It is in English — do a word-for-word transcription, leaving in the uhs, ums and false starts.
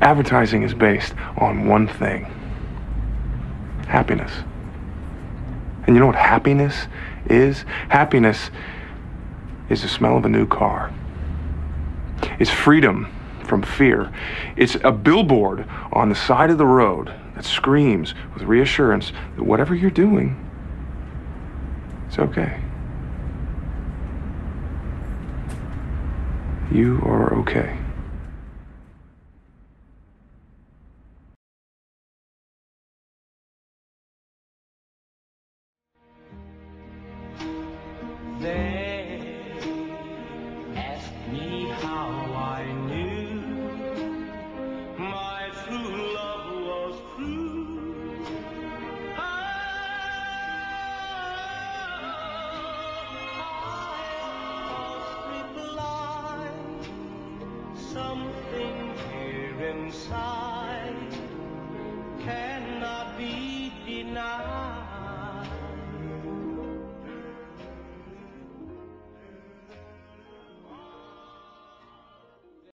Advertising is based on one thing: happiness. And you know what happiness is? Happiness is the smell of a new car. It's freedom from fear. It's a billboard on the side of the road that screams with reassurance that whatever you're doing, it's okay. You are okay. They asked me how I knew my true love was true. I must reply, something here inside cannot be denied.